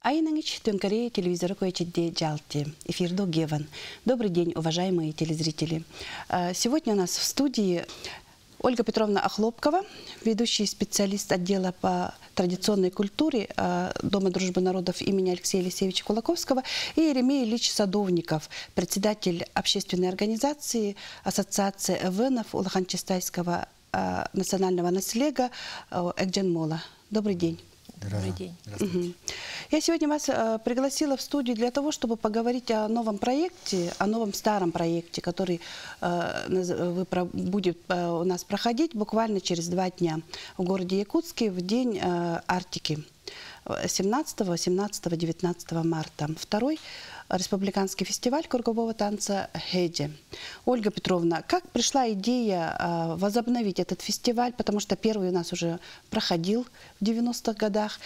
Айнангич Төнкаре телевизора койчидде жалти. Эфирдо Геван. Добрый день, уважаемые телезрители. Сегодня у нас в студии Ольга Петровна Охлопкова, ведущий специалист отдела по традиционной культуре Дома дружбы народов имени Алексея Алексеевича Кулаковского, и Еремей Ильич Садовников, председатель общественной организации Ассоциации эвенов Улахан-Чистайского национального наследия Экдженмола. Добрый день. Добрый день. Угу. Я сегодня вас пригласила в студию для того, чтобы поговорить о новом проекте, о новом старом проекте, который будет у нас проходить буквально через 2 дня в городе Якутске в день Арктики 17, 18, 19 марта. Второй республиканский фестиваль кругового танца «Хэди». Ольга Петровна, как пришла идея возобновить этот фестиваль, потому что первый у нас уже проходил в 90-х годах.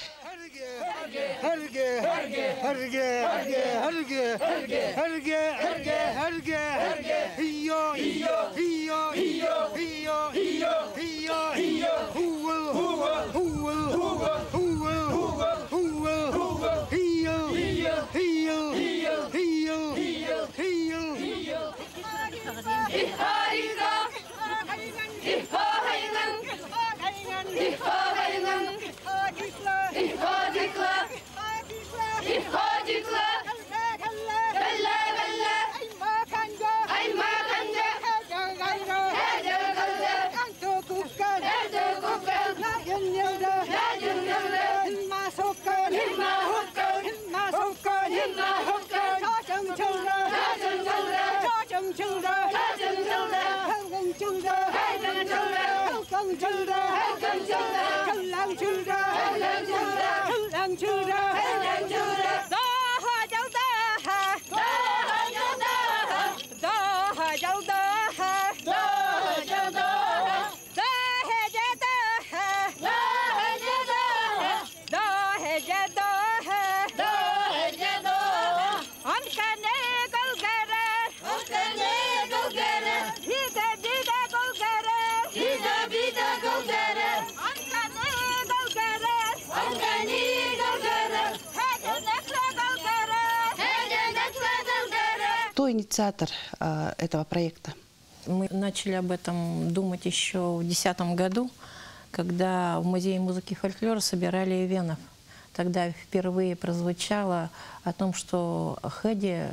Кто инициатор этого проекта? Мы начали об этом думать еще в 2010 году, когда в Музее музыки и фольклора собирали эвенов. Тогда впервые прозвучало о том, что хэди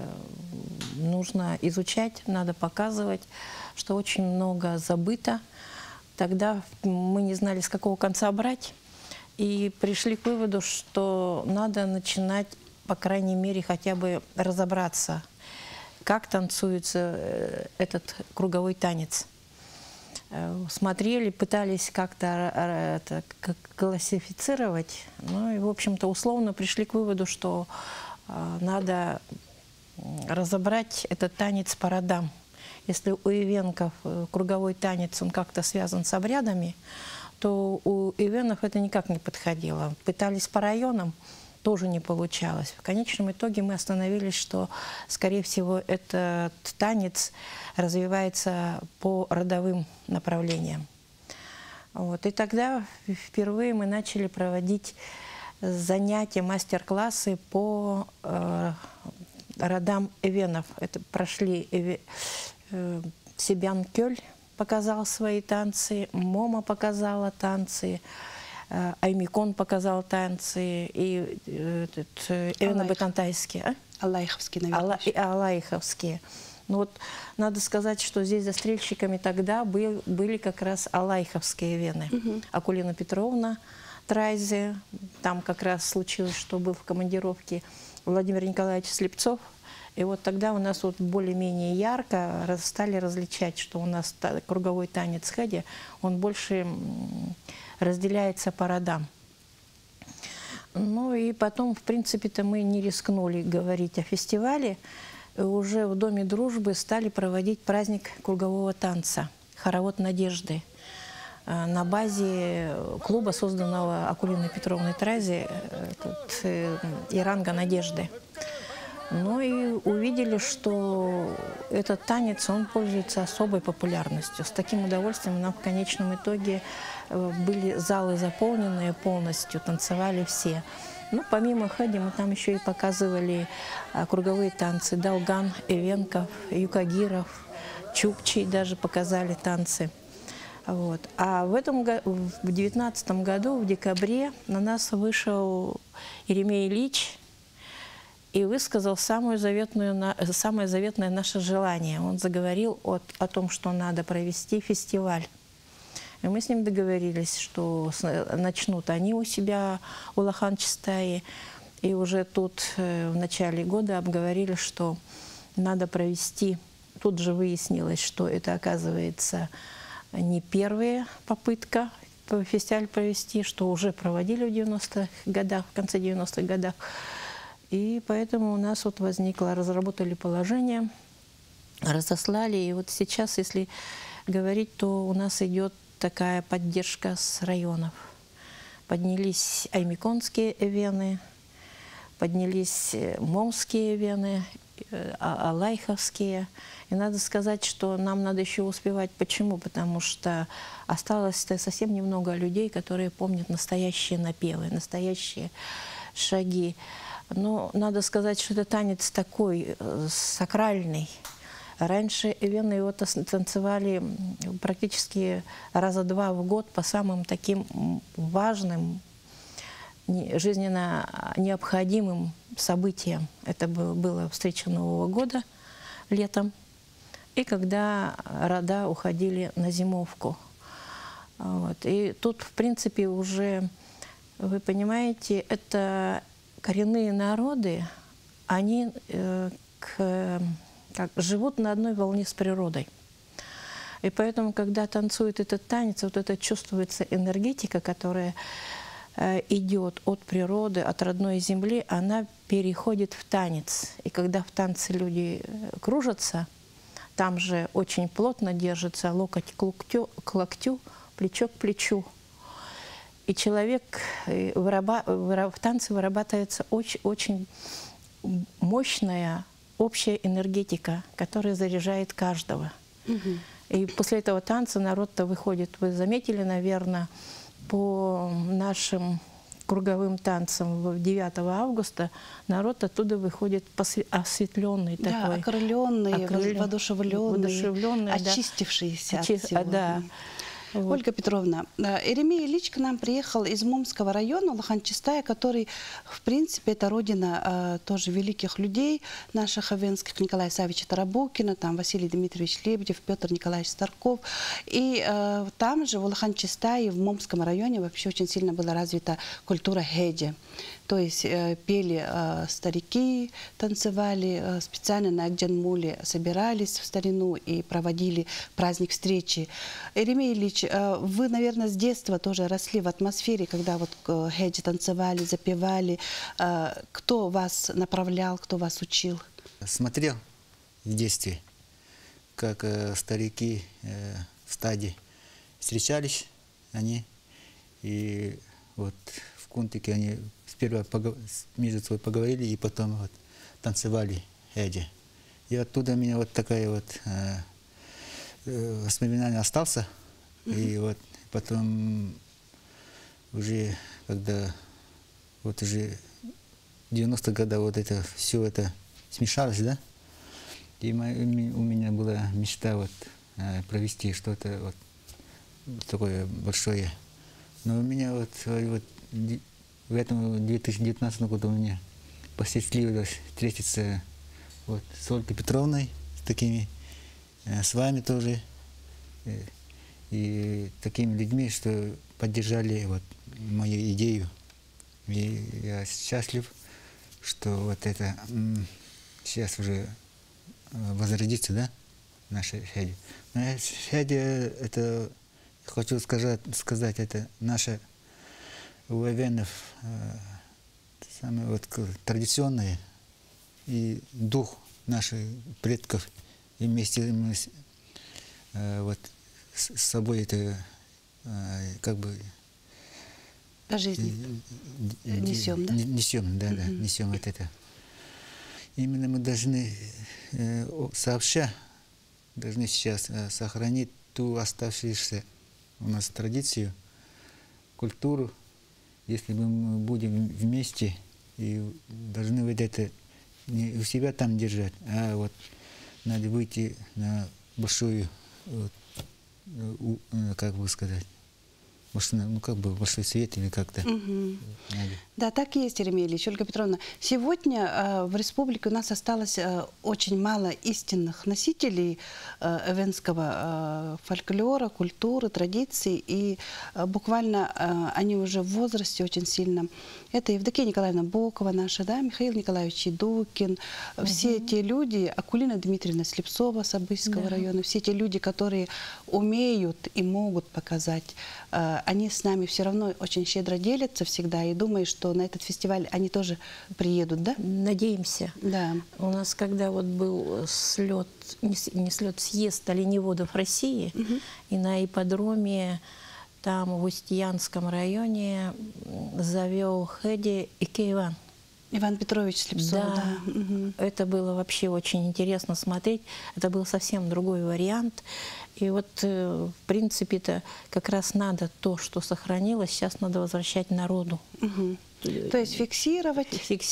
нужно изучать, надо показывать, что очень много забыто. Тогда мы не знали, с какого конца брать, и пришли к выводу, что надо начинать, по крайней мере, хотя бы разобраться, как танцуется этот круговой танец. Смотрели, пытались как-то классифицировать, ну и, в общем-то, условно пришли к выводу, что надо разобрать этот танец по родам. Если у эвенков круговой танец, он как-то связан с обрядами, то у эвенов это никак не подходило. Пытались по районам, тоже не получалось. В конечном итоге мы остановились, что, скорее всего, этот танец развивается по родовым направлениям. Вот. И тогда впервые мы начали проводить занятия, мастер-классы по родам эвенов. Это прошли Себян Кёль показал свои танцы, Мома показала танцы, Аймикон показал танцы, и эвено-батантайские. Алайховские, наверное. Алайховские. Но вот надо сказать, что здесь застрельщиками тогда были как раз алайховские эвены. Акулина Петровна Трайзе, там как раз случилось, что был в командировке Владимир Николаевич Слепцов. И вот тогда у нас вот более-менее ярко стали различать, что у нас круговой танец хэди, он больше разделяется по родам. Ну и потом, в принципе-то, мы не рискнули говорить о фестивале. Уже в Доме дружбы стали проводить праздник кругового танца «Хоровод надежды» на базе клуба, созданного Акулиной Петровной Трайзе, «Иранга надежды». Ну и увидели, что этот танец, он пользуется особой популярностью. С таким удовольствием нам в конечном итоге были залы заполненные полностью, танцевали все. Ну, помимо хэди мы там еще и показывали круговые танцы. Долган, Эвенков, Юкагиров, Чукчи даже показали танцы. Вот. А в 2019 году, в декабре, на нас вышел Иеремия Ильич и высказал самое заветное наше желание. Он заговорил о том, что надо провести фестиваль. И мы с ним договорились, что начнут они у себя, у Лохан-Чистае. И уже тут в начале года обговорили, что надо провести. Тут же выяснилось, что это, оказывается, не первая попытка фестиваль провести, что уже проводили в 90-х годах, в конце 90-х годах. И поэтому у нас вот возникло, разработали положение, разослали. И вот сейчас, если говорить, то у нас идет такая поддержка с районов. Поднялись аймиконские эвены, поднялись момские эвены, алайховские. И надо сказать, что нам надо еще успевать. Почему? Потому что осталось совсем немного людей, которые помнят настоящие напевы, настоящие шаги. Но надо сказать, что это танец такой сакральный. Раньше эвены его танцевали практически раза два в год по самым таким важным, жизненно необходимым событиям. Это было встреча Нового года летом, и когда рода уходили на зимовку. Вот. И тут, в принципе, уже, вы понимаете, это коренные народы, они живут на одной волне с природой. И поэтому, когда танцует этот танец, вот это чувствуется энергетика, которая идет от природы, от родной земли, она переходит в танец. И когда в танце люди кружатся, там же очень плотно держится локоть к локтю, плечо к плечу. И человек, в танце вырабатывается очень мощная общая энергетика, которая заряжает каждого. И после этого танца народ-то выходит, вы заметили, наверное, по нашим круговым танцам 9 августа народ оттуда выходит осветленный, да, такой. Окрыленный, воодушевленный, да. очистившийся от всего. Да. Вот. Ольга Петровна, Иеремия Ильич к нам приехал из Момского района, Лохан-Чистая, который, в принципе, это родина тоже великих людей, наших авенских, Николая Савича Тарабукина, там Василий Дмитриевич Лебедев, Петр Николаевич Старков. И там же, в Лохан-Чистае, в Момском районе, вообще очень сильно была развита культура хэди. То есть пели старики, танцевали, специально на Агдянмуле собирались в старину и проводили праздник встречи. Иеремия Ильич, вы, наверное, с детства тоже росли в атмосфере, когда вот хэди танцевали, запевали. Кто вас направлял, кто вас учил? Смотрел в детстве, как старики в стаде встречались они, и вот в кунтике они сперва между собой поговорили, и потом вот танцевали хэди. И оттуда у меня вот такая вот воспоминание остался. И вот потом уже, когда вот уже 90-х годах вот это все это смешалось, да, и у меня была мечта вот провести что-то вот такое большое. Но у меня вот в этом 2019 году у меня посчастливилось встретиться вот с Ольгой Петровной, с такими, с вами тоже, и такими людьми, что поддержали вот мою идею. И я счастлив, что вот это сейчас уже возродится, да, наша хэди. Но хэди, это, хочу сказать, это наша у эвенов самое вот традиционное, и дух наших предков, и вместе мы вот с собой это как бы По жизни несем, да? Несем, да, несем вот это. Именно мы должны сообща должны сейчас сохранить ту оставшуюся у нас традицию, культуру, если мы будем вместе, и должны вот это не у себя там держать, а вот надо выйти на большую, вот, как бы сказать, ну, как бы большой свет или как-то. Да, так и есть, Еремей Ильич. Ольга Петровна, сегодня в республике у нас осталось очень мало истинных носителей эвенского фольклора, культуры, традиций, и буквально они уже в возрасте очень сильно. Это Евдокия Николаевна Бокова наша, да, Михаил Николаевич Едукин, все те люди, Акулина Дмитриевна Слепцова с Абыйского района, все те люди, которые умеют и могут показать, они с нами все равно очень щедро делятся всегда, и думаю, что на этот фестиваль они тоже приедут, да? Надеемся. Да. У нас, когда вот был слет, не слет, съезд оленеводов России, и на ипподроме там в Устьянском районе завел Хэдди и Кейван. Иван Петрович Слепцов, Да, это было вообще очень интересно смотреть. Это был совсем другой вариант. И вот, в принципе-то, как раз надо то, что сохранилось, сейчас надо возвращать народу. То есть фиксировать,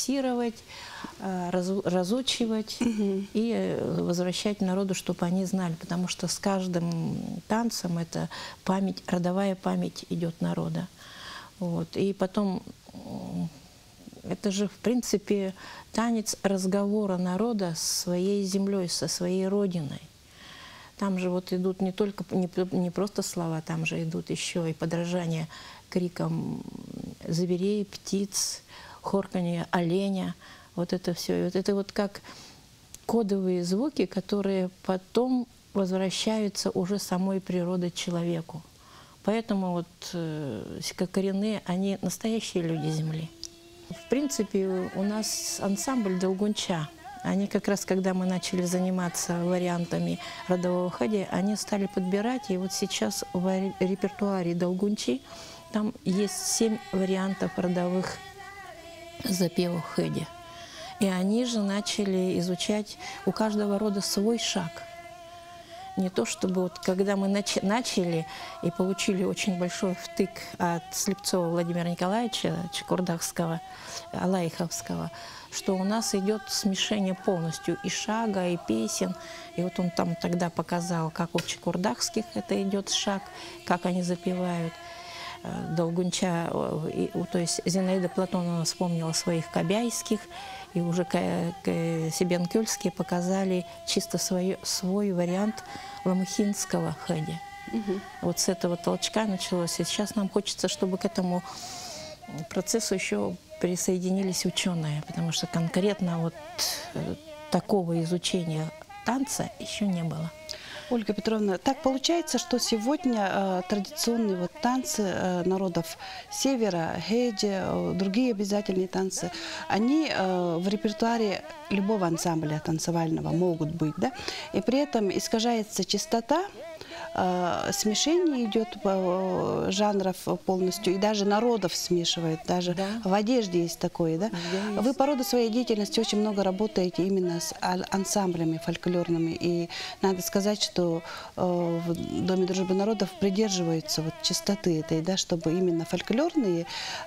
разучивать и возвращать народу, чтобы они знали. Потому что с каждым танцем это память, родовая память идет народа. Вот. И потом... Это же, в принципе, танец разговора народа с своей землей, со своей родиной. Там же вот идут не только, не просто слова, там же идут еще и подражание крикам зверей, птиц, хорканье оленя. Вот это все. И вот это вот как кодовые звуки, которые потом возвращаются уже самой природой человеку. Поэтому вот коренные, они настоящие люди земли. В принципе, у нас ансамбль Долгунча. Они как раз, когда мы начали заниматься вариантами родового Хэдди, они стали подбирать. И вот сейчас в репертуаре Долгунчи там есть 7 вариантов родовых запевов Хэдди. И они же начали изучать у каждого рода свой шаг. Не то чтобы вот когда мы начали и получили очень большой втык от Слепцова Владимира Николаевича, Чекурдахского, Алайховского, что у нас идет смешение полностью и шага, и песен. И вот он там тогда показал, как у чекурдахских это идет шаг, как они запевают. Долгунча, то есть Зинаида Платонова вспомнила своих кобяйских, и уже Себен-Кёльские показали чисто свой вариант ламыхинского Хэдди. Вот с этого толчка началось. И сейчас нам хочется, чтобы к этому процессу еще присоединились ученые, потому что конкретно вот такого изучения танца еще не было. Ольга Петровна, так получается, что сегодня традиционные вот танцы народов Севера, Хэдди, другие обязательные танцы, они в репертуаре любого ансамбля танцевального могут быть, да? И при этом искажается чистота, смешение идет жанров полностью, и даже народов смешивает, даже в одежде есть такое, да? Вы по роду своей деятельности очень много работаете именно с ансамблями фольклорными, и надо сказать, что в Доме дружбы народов придерживаются вот чистоты этой, да, чтобы именно фольклорные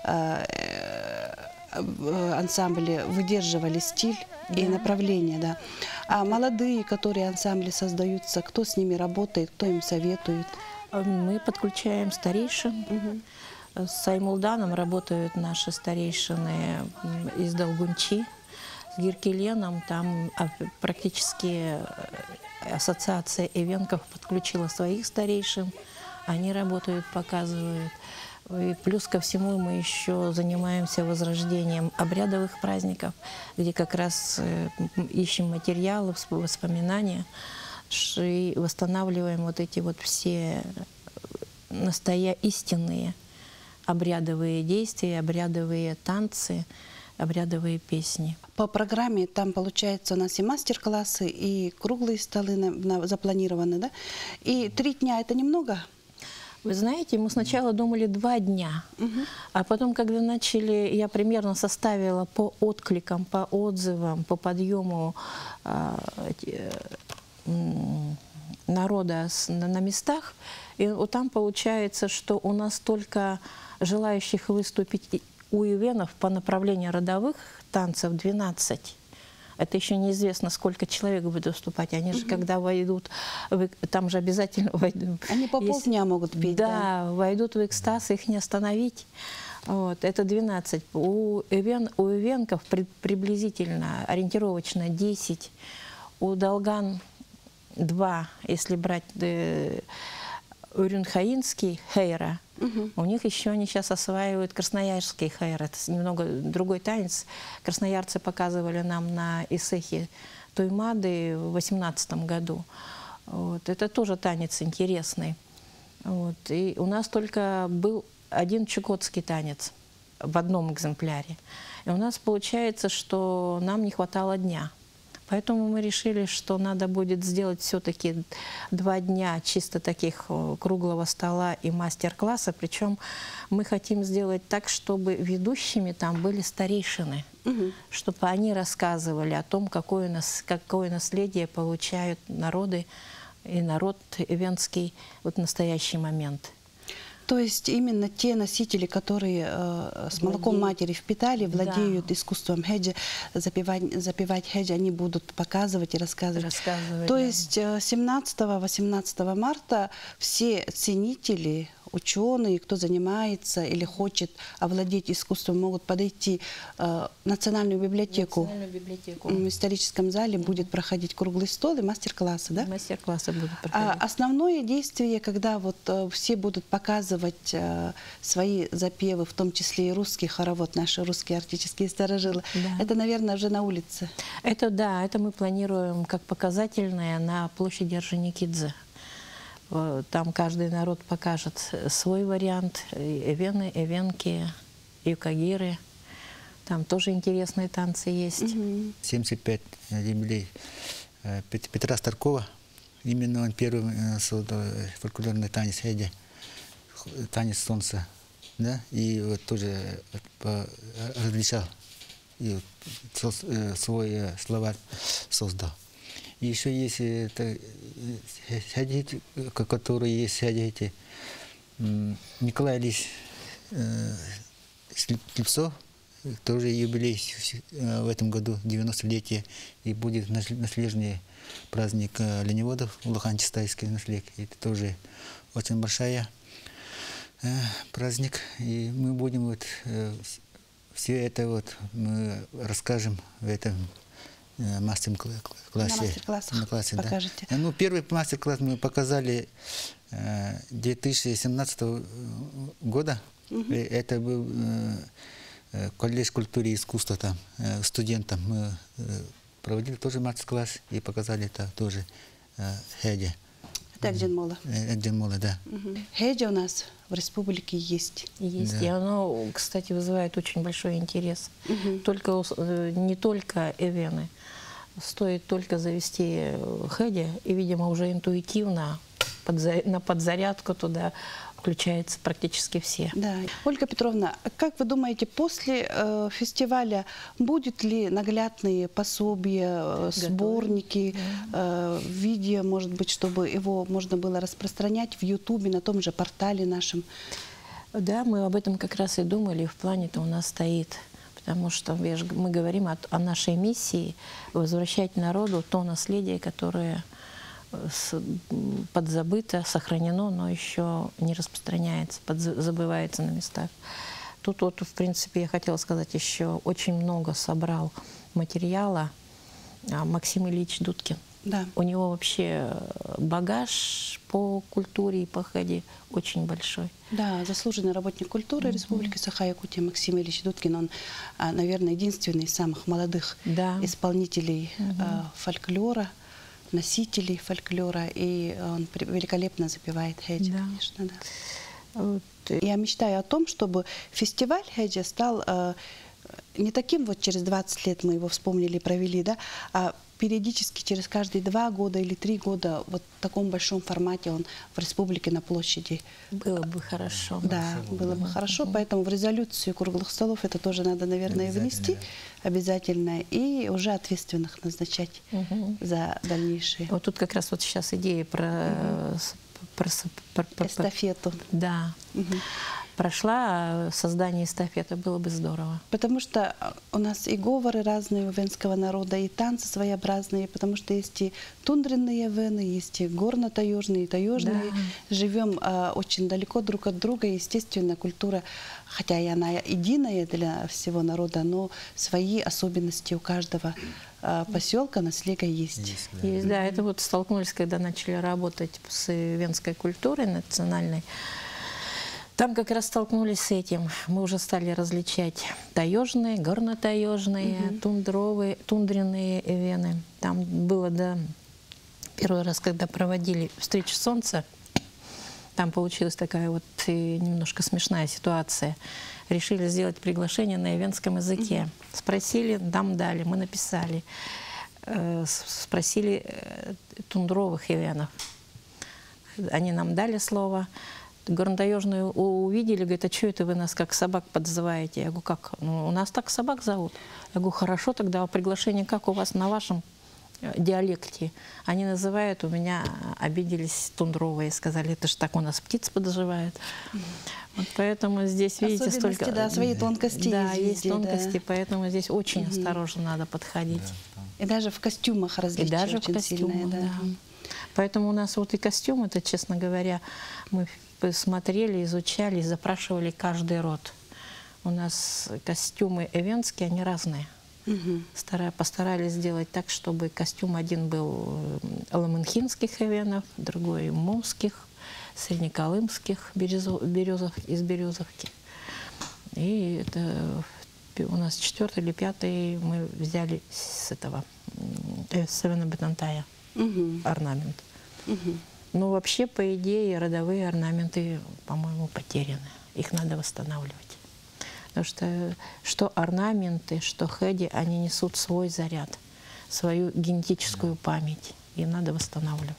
ансамбли выдерживали стиль и направление, да. А молодые, которые ансамбли создаются, кто с ними работает, кто им советует? Мы подключаем старейшин. С Аймулданом работают наши старейшины из Долгунчи. С Гиркеленом там практически ассоциация эвенков подключила своих старейшин. Они работают, показывают. И плюс ко всему мы еще занимаемся возрождением обрядовых праздников, где как раз ищем материалы, воспоминания и восстанавливаем вот эти вот все истинные обрядовые действия, обрядовые танцы, обрядовые песни. По программе там, получается, у нас и мастер-классы, и круглые столы запланированы, да? И 3 дня – это немного? Вы знаете, мы сначала думали 2 дня, а потом, когда начали, я примерно составила по откликам, по отзывам, по подъему народа на местах, И вот там получается, что у нас только желающих выступить у ивенов по направлению родовых танцев 12. Это еще неизвестно, сколько человек будет выступать. Они же, когда войдут, там же обязательно войдут. Они по полдня могут петь, да, войдут в экстаз, их не остановить. Вот, это 12. У ивенков приблизительно, ориентировочно 10. У долган 2, если брать Урюнхаинский хейра. У них еще они сейчас осваивают красноярский хейра. Это немного другой танец. Красноярцы показывали нам на Исехе Туймады в 2018 году. Вот. Это тоже танец интересный. Вот. И у нас только был один чукотский танец в одном экземпляре. И у нас получается, что нам не хватало дня. Поэтому мы решили, что надо будет сделать все-таки 2 дня чисто таких круглого стола и мастер-класса. Причем мы хотим сделать так, чтобы ведущими там были старейшины, чтобы они рассказывали о том, какое наследие получают народы и народ ивенский вот в настоящий момент. То есть именно те носители, которые с молоком матери впитали, владеют искусством хеджи, запевать хеджи, они будут показывать и рассказывать. То есть 17-18 марта все ценители, ученые, кто занимается или хочет овладеть искусством, могут подойти в Национальную библиотеку. В историческом зале будет проходить круглый стол и мастер-классы, да? Мастер-классы будут проходить. А основное действие, когда вот все будут показывать свои запевы, в том числе и русский хоровод, наши русские артические старожилы, это, наверное, уже на улице. Это да, это мы планируем как показательное на площади Орджоникидзе. Там каждый народ покажет свой вариант. Эвены, эвенки, юкагиры. Там тоже интересные танцы есть. 75 юбилей Петра Старкова. Именно он первым создал фольклорный танец хеджи, танец солнца. Да? И вот тоже различал, и свой словарь создал. И еще есть хеджи, которые есть хеджи. Николай Ильич Слепцов, тоже юбилей в этом году, 90-летие, и будет наследный праздник оленеводов, Лухан-Чистайский наследие. Это тоже очень большой праздник, и мы будем вот все это вот мы расскажем в этом мастер-классе. На классе покажете. Да. Ну, первый мастер-класс мы показали 2017 года. Это был колледж культуры и искусства, там студентам мы проводили тоже мастер-класс и показали это тоже хеджи. Это Акдженмола. Акдженмола, да. Хеджи у нас в республике есть. Есть. Да. И оно, кстати, вызывает очень большой интерес. Не только эвены. Стоит только завести хеджи, и, видимо, уже интуитивно на подзарядку туда включаются практически все. Да. Ольга Петровна, как вы думаете, после фестиваля будут ли наглядные пособия, сборники, видео, может быть, чтобы его можно было распространять в Ютубе, на том же портале нашем? Да, мы об этом как раз и думали, в плане-то у нас стоит. Потому что мы говорим о нашей миссии возвращать народу то наследие, которое подзабыто, сохранено, но еще не распространяется, забывается на местах. Тут вот, в принципе, я хотела сказать, еще очень много собрал материала Максим Ильич Дудкин. Да. У него вообще багаж по культуре и по хеджи очень большой. Да, заслуженный работник культуры Республики Саха-Якутия Максим Ильич Дудкин. Он, наверное, единственный из самых молодых исполнителей фольклора, носителей фольклора, и он великолепно запевает хеджи, конечно. Да. Вот. Я мечтаю о том, чтобы фестиваль хеджи стал не таким вот через 20 лет мы его вспомнили, провели, да, а периодически через каждые 2 года или 3 года вот в таком большом формате он в республике на площади. Было бы хорошо. Да, было бы хорошо, поэтому в резолюцию круглых столов это тоже надо, наверное, внести обязательно, и уже ответственных назначать за дальнейшие. Вот тут как раз вот сейчас идея Эстафету. Да. Прошла создание эстафеты, было бы здорово. Потому что у нас и говоры разные у венского народа, и танцы своеобразные, потому что есть и тундренные вены, есть и горно-таежные, и таежные. Да. Живем очень далеко друг от друга, естественно, культура, хотя и она единая для всего народа, но свои особенности у каждого поселка, наслега есть. Есть, да, это вот столкнулись, когда начали работать с венской культурой национальной. Там как раз столкнулись с этим. Мы уже стали различать таежные, горно-таежные, тундренные вены. Там было, да, первый раз, когда проводили встречу солнца, там получилась такая вот немножко смешная ситуация. Решили сделать приглашение на венском языке. Спросили, нам дали, мы написали. Спросили тундровых венов. Они нам дали слово. Горно-таежную увидели, говорят, а что это вы нас как собак подзываете? Я говорю, как? Ну, у нас так собак зовут. Я говорю, хорошо, тогда приглашение как у вас на вашем диалекте? Они называют, у меня обиделись тундровые, сказали, это же так у нас птиц подоживают. Вот поэтому здесь, видите, столько... Да, свои тонкости да, есть везде, тонкости, поэтому здесь очень осторожно надо подходить. И даже в костюмах различия И даже очень в костюмах, сильные, да. Поэтому у нас вот и костюм, это, честно говоря, мы смотрели, изучали, запрашивали каждый род. У нас костюмы эвенские, они разные. Постарались сделать так, чтобы костюм один был ламенхинских эвенов, другой мумских, среднеколымских, из Березовки. И это у нас 4-й или 5-й мы взяли с этого, с Эвена-Бетантая орнамент. Но вообще, по идее, родовые орнаменты, по-моему, потеряны. Их надо восстанавливать. Потому что орнаменты, что хэди, они несут свой заряд, свою генетическую память. И надо восстанавливать.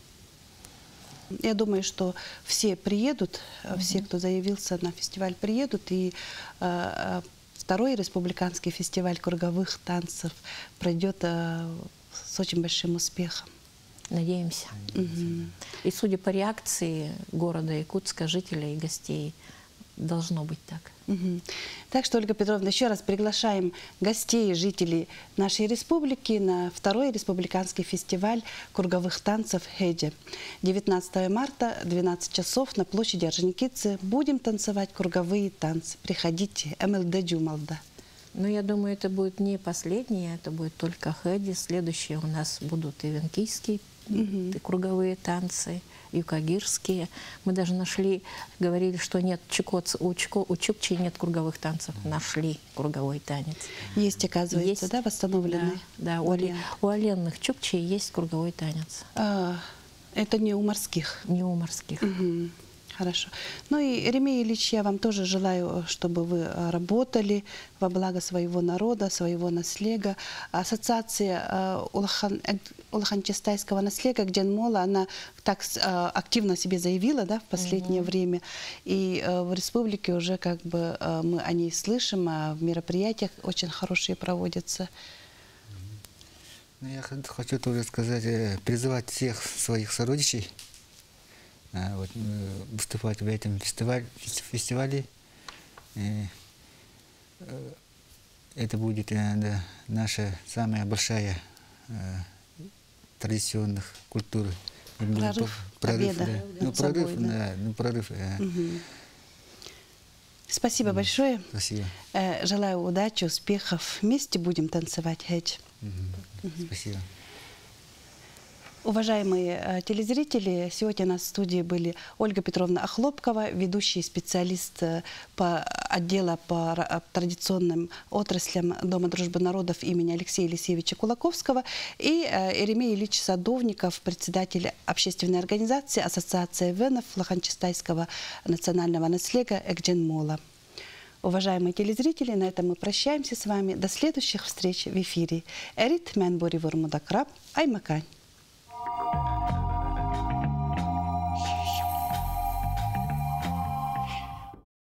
Я думаю, что все приедут, все, кто заявился на фестиваль, приедут. И второй республиканский фестиваль круговых танцев пройдет с очень большим успехом. Надеемся. И судя по реакции города Якутска, жителей и гостей, должно быть так. Так что, Ольга Петровна, еще раз приглашаем гостей и жителей нашей республики на второй республиканский фестиваль круговых танцев «Хэди». 19 марта, 12 часов на площади Орджоникидзе. Будем танцевать круговые танцы. Приходите. МЛД Джумалда. Но я думаю, это будет не последнее, это будет только хэди. Следующие у нас будут и венкийские круговые танцы, юкагирские. Мы даже нашли, говорили, что нет у чукчей нет круговых танцев. Нашли круговой танец. Есть, оказывается, да, восстановленный? Да, у оленных чукчей есть круговой танец. Это не у морских? Не у морских. Хорошо. Ну и, Ремей Ильич, я вам тоже желаю, чтобы вы работали во благо своего народа, своего наслега. Ассоциация улаханчестайского наслега Экджен-Мола, она так активно себе заявила, да, в последнее время. И в республике уже как бы мы о ней слышим, а в мероприятиях очень хорошие проводятся. Я хочу тоже сказать, призывать всех своих сородичей вот, выступать в этом фестивале. Это будет наша самая большая традиционных культур. Прорыв, прорыв. Спасибо большое. Спасибо. Желаю удачи, успехов. Вместе будем танцевать хэдж. Спасибо. Уважаемые телезрители, сегодня у нас в студии были Ольга Петровна Охлопкова, ведущий специалист по отдела по традиционным отраслям Дома дружбы народов имени Алексея Елисеевича Кулаковского, и Еремей Ильич Садовников, председатель общественной организации Ассоциация венов Лоханчестайского национального наслега Экджен-Мола. Уважаемые телезрители, на этом мы прощаемся с вами. До следующих встреч в эфире. Эрит Мэнбори Вурмудакраб Аймакань.